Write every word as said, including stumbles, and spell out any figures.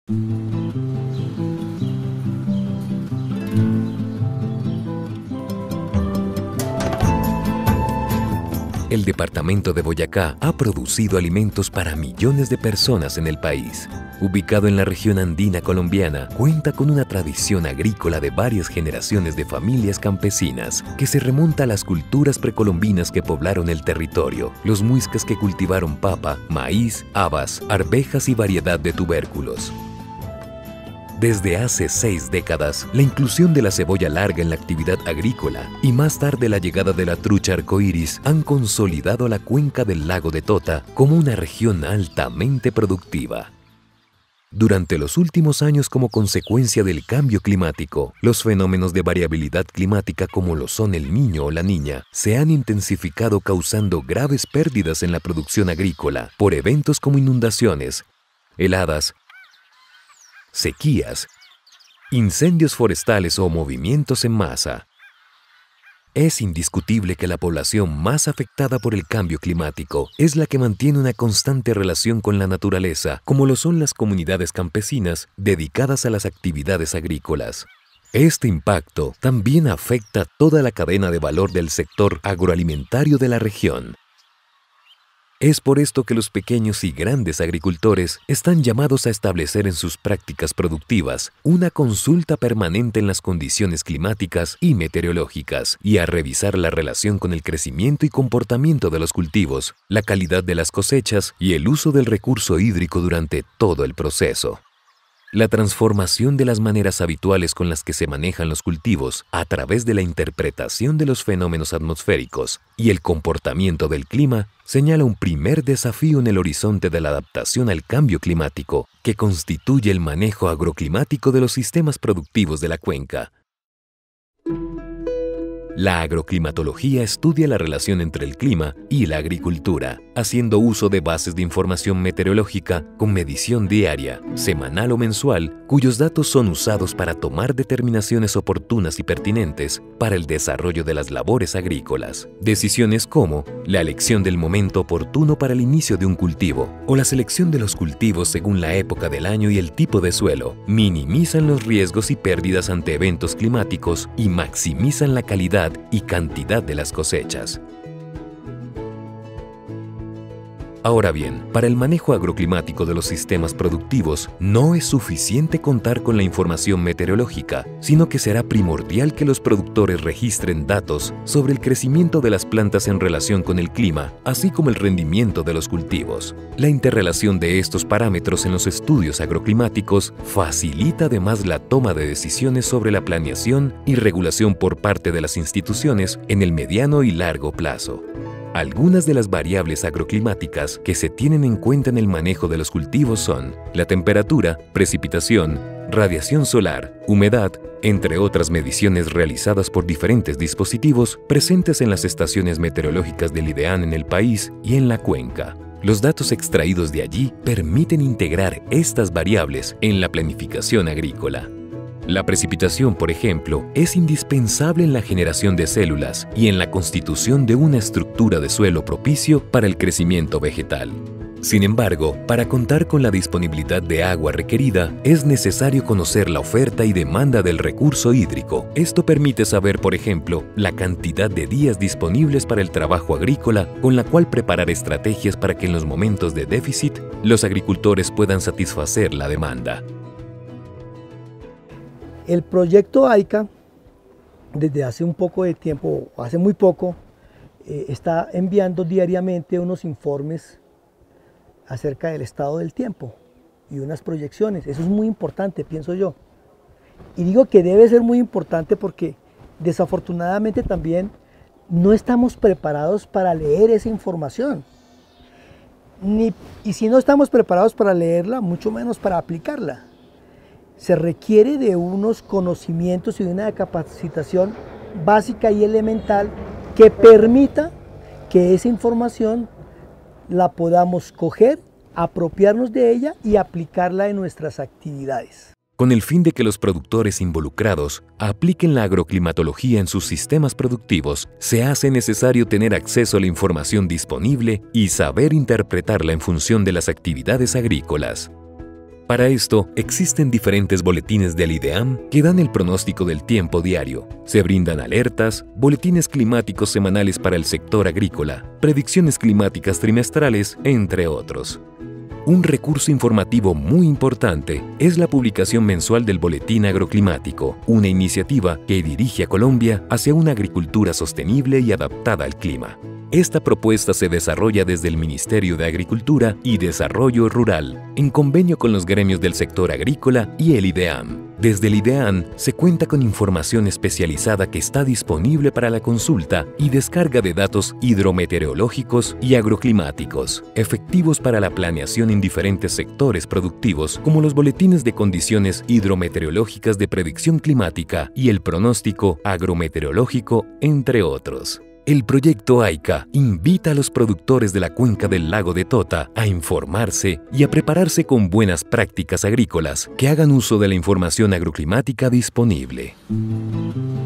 El departamento de Boyacá ha producido alimentos para millones de personas en el país. Ubicado en la región andina colombiana, cuenta con una tradición agrícola de varias generaciones de familias campesinas que se remonta a las culturas precolombinas que poblaron el territorio, los muiscas que cultivaron papa, maíz, habas, arvejas y variedad de tubérculos. Desde hace seis décadas, la inclusión de la cebolla larga en la actividad agrícola y más tarde la llegada de la trucha arcoíris han consolidado la cuenca del lago de Tota como una región altamente productiva. Durante los últimos años, como consecuencia del cambio climático, los fenómenos de variabilidad climática como lo son el Niño o la Niña se han intensificado, causando graves pérdidas en la producción agrícola por eventos como inundaciones, heladas, sequías, incendios forestales o movimientos en masa. Es indiscutible que la población más afectada por el cambio climático es la que mantiene una constante relación con la naturaleza, como lo son las comunidades campesinas dedicadas a las actividades agrícolas. Este impacto también afecta toda la cadena de valor del sector agroalimentario de la región. Es por esto que los pequeños y grandes agricultores están llamados a establecer en sus prácticas productivas una consulta permanente en las condiciones climáticas y meteorológicas y a revisar la relación con el crecimiento y comportamiento de los cultivos, la calidad de las cosechas y el uso del recurso hídrico durante todo el proceso. La transformación de las maneras habituales con las que se manejan los cultivos a través de la interpretación de los fenómenos atmosféricos y el comportamiento del clima señala un primer desafío en el horizonte de la adaptación al cambio climático, que constituye el manejo agroclimático de los sistemas productivos de la cuenca. La agroclimatología estudia la relación entre el clima y la agricultura, haciendo uso de bases de información meteorológica con medición diaria, semanal o mensual, cuyos datos son usados para tomar determinaciones oportunas y pertinentes para el desarrollo de las labores agrícolas. Decisiones como la elección del momento oportuno para el inicio de un cultivo o la selección de los cultivos según la época del año y el tipo de suelo minimizan los riesgos y pérdidas ante eventos climáticos y maximizan la calidad y cantidad de las cosechas. Ahora bien, para el manejo agroclimático de los sistemas productivos no es suficiente contar con la información meteorológica, sino que será primordial que los productores registren datos sobre el crecimiento de las plantas en relación con el clima, así como el rendimiento de los cultivos. La interrelación de estos parámetros en los estudios agroclimáticos facilita además la toma de decisiones sobre la planeación y regulación por parte de las instituciones en el mediano y largo plazo. Algunas de las variables agroclimáticas que se tienen en cuenta en el manejo de los cultivos son la temperatura, precipitación, radiación solar, humedad, entre otras mediciones realizadas por diferentes dispositivos presentes en las estaciones meteorológicas del IDEAN en el país y en la cuenca. Los datos extraídos de allí permiten integrar estas variables en la planificación agrícola. La precipitación, por ejemplo, es indispensable en la generación de células y en la constitución de una estructura de suelo propicio para el crecimiento vegetal. Sin embargo, para contar con la disponibilidad de agua requerida, es necesario conocer la oferta y demanda del recurso hídrico. Esto permite saber, por ejemplo, la cantidad de días disponibles para el trabajo agrícola, con la cual preparar estrategias para que en los momentos de déficit, los agricultores puedan satisfacer la demanda. El proyecto AICA, desde hace un poco de tiempo, hace muy poco, eh, está enviando diariamente unos informes acerca del estado del tiempo y unas proyecciones. Eso es muy importante, pienso yo. Y digo que debe ser muy importante porque desafortunadamente también no estamos preparados para leer esa información. Ni, y si no estamos preparados para leerla, mucho menos para aplicarla. Se requiere de unos conocimientos y de una capacitación básica y elemental que permita que esa información la podamos coger, apropiarnos de ella y aplicarla en nuestras actividades. Con el fin de que los productores involucrados apliquen la agroclimatología en sus sistemas productivos, se hace necesario tener acceso a la información disponible y saber interpretarla en función de las actividades agrícolas. Para esto, existen diferentes boletines del IDEAM que dan el pronóstico del tiempo diario. Se brindan alertas, boletines climáticos semanales para el sector agrícola, predicciones climáticas trimestrales, entre otros. Un recurso informativo muy importante es la publicación mensual del Boletín Agroclimático, una iniciativa que dirige a Colombia hacia una agricultura sostenible y adaptada al clima. Esta propuesta se desarrolla desde el Ministerio de Agricultura y Desarrollo Rural, en convenio con los gremios del sector agrícola y el IDEAM. Desde el IDEAM se cuenta con información especializada que está disponible para la consulta y descarga de datos hidrometeorológicos y agroclimáticos, efectivos para la planeación en diferentes sectores productivos, como los boletines de condiciones hidrometeorológicas de predicción climática y el pronóstico agrometeorológico, entre otros. El proyecto AICA invita a los productores de la cuenca del lago de Tota a informarse y a prepararse con buenas prácticas agrícolas que hagan uso de la información agroclimática disponible.